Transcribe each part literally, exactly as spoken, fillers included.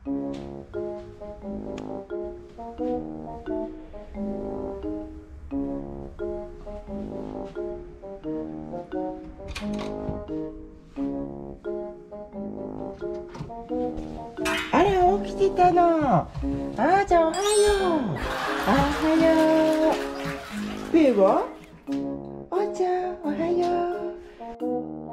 あら、起きてたの。あーちゃん、おはよう。あ、おはよう。ペーは？おーちゃん、おはよう。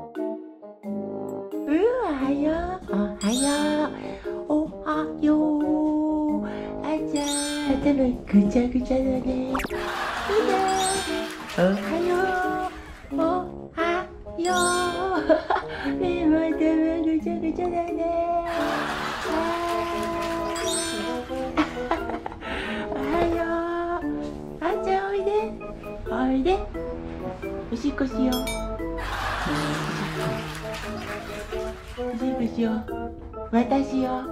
うん、おはよう。おはよう。おはよう。あーちゃん、頭ぐちゃぐちゃだね。いいね。おはよう。おはよう。ペーも頭ぐちゃぐちゃだね。おはよう。あーちゃん、おいで。おいで。おしっこしよう。おしっこしよう。私よ。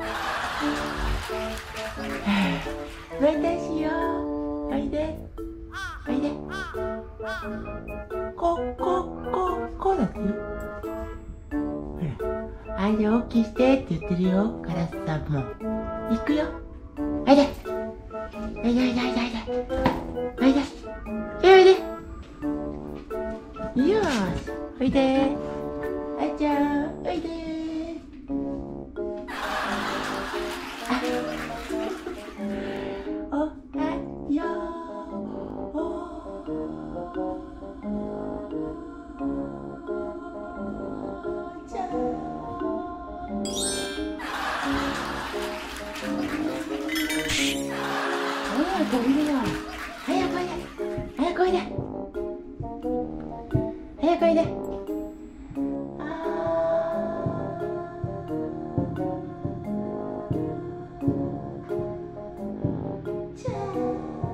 私よ。おいで。おいで。こ、こ、こ、こうだってよ。ほら。あれ、大きいしてって言ってるよ。カラスさんも。行くよ。おいで。おいでおいでおいでおいで。おいで。おいで。よーし。おいで。あーちゃん、おいで。おはよう。おちゃん。早くおいでよ。早くおいで。早くおいで。早くおいで。あーちゃん。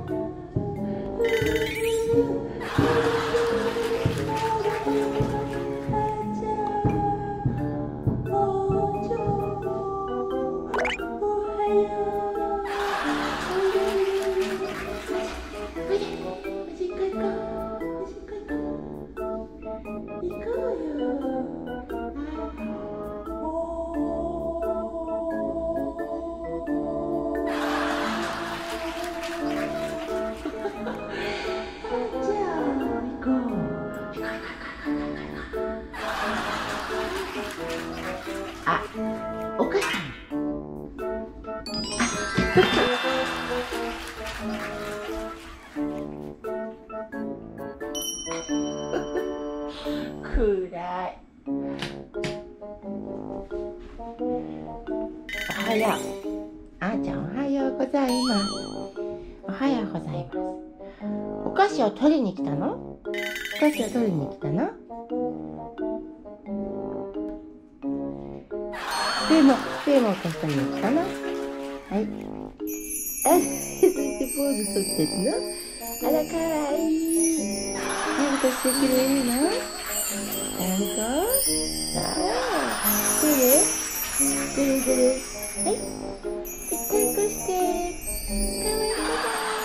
あ、お母さん。暗い。おはよう。あーちゃん、おはようございます。おはようございます。お菓子を取りに来たの？お菓子を取りに来たの？ペーも、ペーもお菓子取りに来たの？はい。あ、そしてポーズ取ってるの？あら、かわいい。なんかしてくれるの？なんか？さあ、どれ？どれどれ？はい。ぺったんこして。かわいいかな？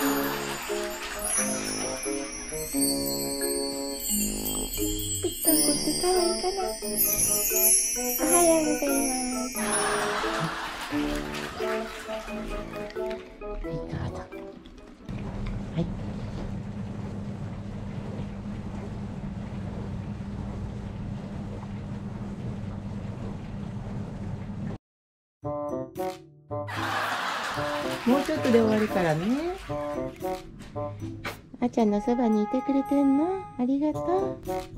ぺったんこしてかわいいかな？おはようございます。はい、どうぞ。はい。もうちょっとで終わるからね。あーちゃんのそばにいてくれてんの？ありがと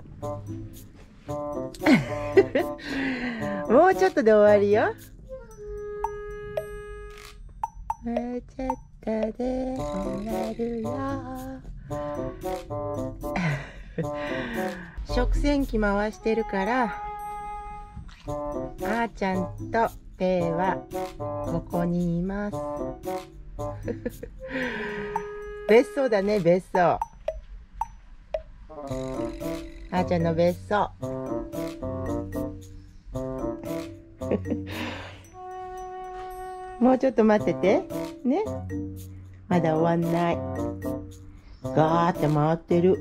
う。もうちょっとで終わるよ。もうちょっとで終わるよ。食洗機回してるから、あーちゃんとペーはここにいます。別荘だね、別荘。あーちゃんの別荘。もうちょっと待っててね。まだ終わんない。ガーって回ってる。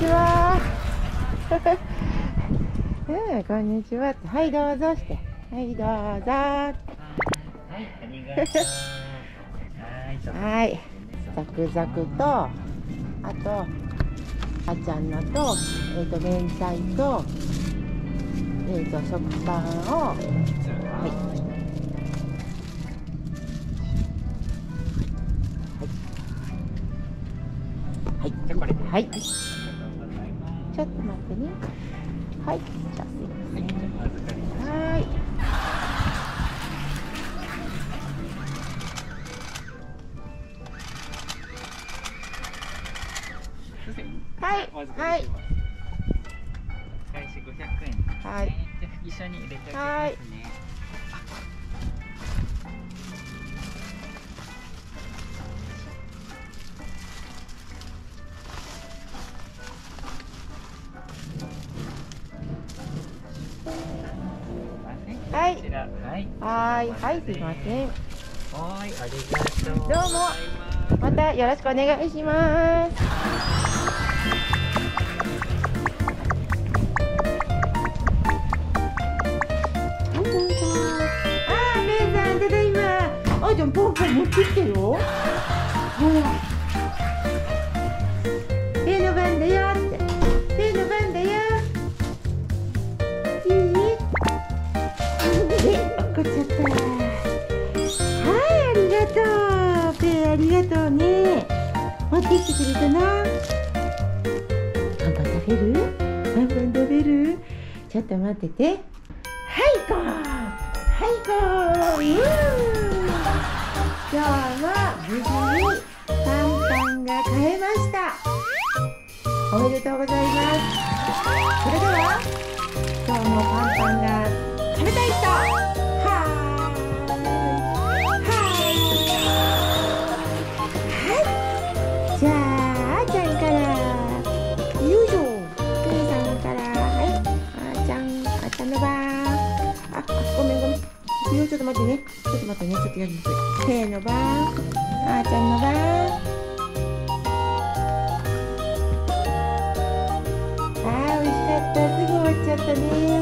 ちは。うん、こんにちは。はい、どうぞして。はい、どうぞ。はい、ありがとう。はい、ザクザクと、あと、あちゃんのと、えっと、明太と、えっと、食パンを、はい。はい、じゃこれで、はい。ちょっと待ってね。はい、じゃあすいません。はい。はい、はい。 返しごひゃくえんですね。 はい。 じゃあ一緒に入れておきはい。 ますね。 はい。 こちら、はい。 はい、はい、すいません。 はい、ありがとうごどうもざいます。 またよろしくお願いします。はい、どうぞ。あー、めいさん、ただいま。あーちゃん、ポンポン持ってきてよ。ほら。手の番だよって。手の番だよ。いい？え、落っこっちゃった。はい、ありがとう。ペイありがとうね。持ってきてくれたな。パンパン食べる？パンパン食べる？ちょっと待ってて。はい、ゴー。はい、ゴー。うーん。今日は無事にパンパンが買えました。おめでとうございます。それでは今日もパンパンが食べたい人、はーいはい。じゃあ、あーちゃんから、よいしょ。ペイさんから、はい、あーちゃん、あーちゃんの番。あ、あ、ごめんごめん。ちょっと待ってね。ちょっと待ってね。ちょっとやります。ペイの番、あーちゃんの番。あー、美味しかった。すぐ終わっちゃったね。